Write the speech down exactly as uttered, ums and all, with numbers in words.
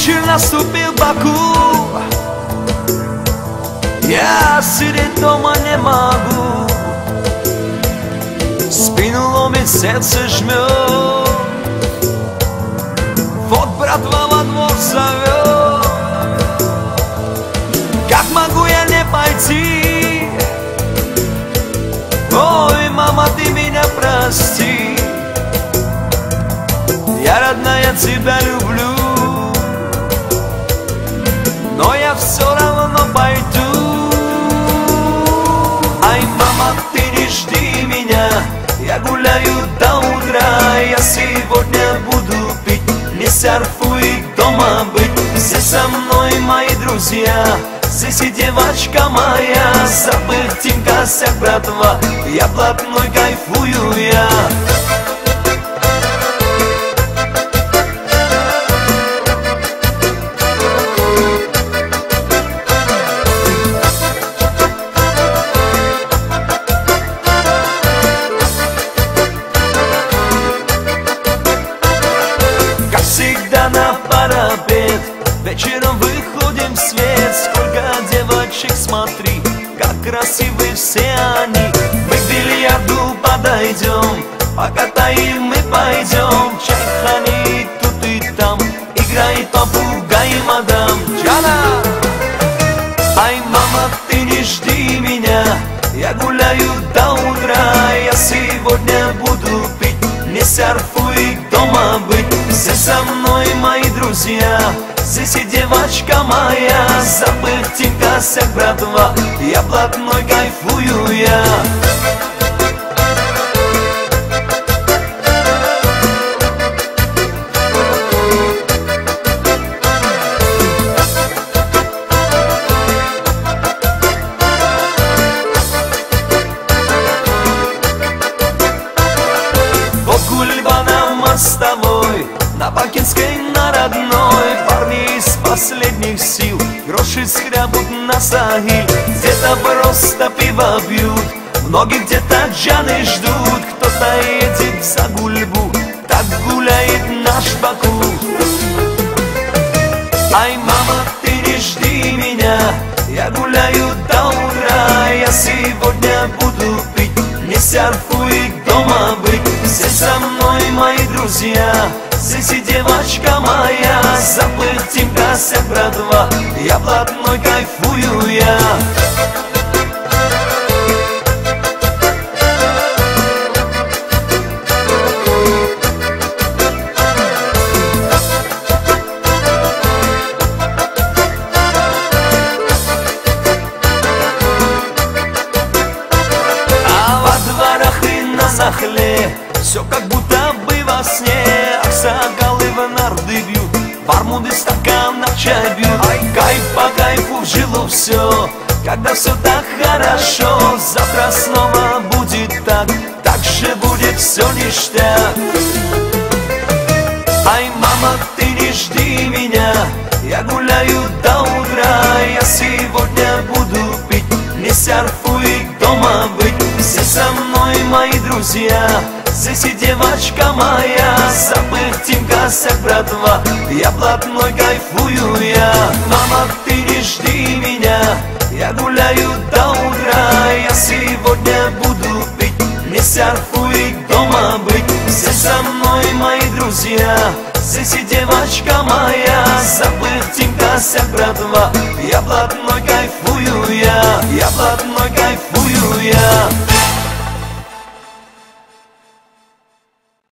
Вечер наступил в Баку, я сидеть дома не могу. Спину ломит, сердце жмет, вот братва во двор зовет. Как могу я не пойти? Ой, мама, ты меня прости. Я, родная, тебя люблю, но я все равно пойду. Ай, мама, ты не жди меня, я гуляю до утра. Я сегодня буду пить, не серфу и дома быть. Все со мной мои друзья, здесь и девочка моя. Забыл Тимка, всех братва, я блатной, кайфую я. Всегда на парапет, вечером выходим в свет. Сколько девочек, смотри, как красивы все они. Мы к бильярду подойдем, покатаем, мы пойдем. Чайхани тут и там, играет попугай, мадам Джана. Ай, мама, ты не жди меня, я гуляю до утра. Я сегодня буду пить, не серфу и дома быть. Все со мной мои друзья, здесь и девочка моя. Забыл Тимка, всех братва, я блатной, кайфую я. С тобой на Бакинской, на родной. Парни из последних сил гроши скрябут на сахиль. Где-то просто пиво бьют, многие где-то джаны ждут. Кто-то едет за гульбу, так гуляет наш Баку. Ай, мама, ты не жди меня, я гуляю до утра. Я сегодня буду пить, не серфу и дома быть. Все со мной мои друзья, здесь и девочка моя. Забыл Тимка, всех братва, я блатной, кайфую я. А во дворах и на захле все как будто бы во сне. Аксакалы в нарды бьют, бармуды стакан на чай бьют. Ай, кайф по кайфу в жилу все, когда все так хорошо. Завтра снова будет так, так же будет все ништяк. Ай, мама, ты не жди меня, я гуляю до утра. Я сегодня буду пить, не серфу и дома быть. Все со мной мои друзья, здесь и девочка моя. Забыл Тимка, всех братва, я блатной, кайфую я. Мама, ты не жди меня, я гуляю до утра. Я сегодня буду пить, не серфу и дома быть. Все со мной мои друзья, здесь и девочка моя. Забыл Тимка, всех братва, я блатной, кайфую я. Я блатной, кайфую я.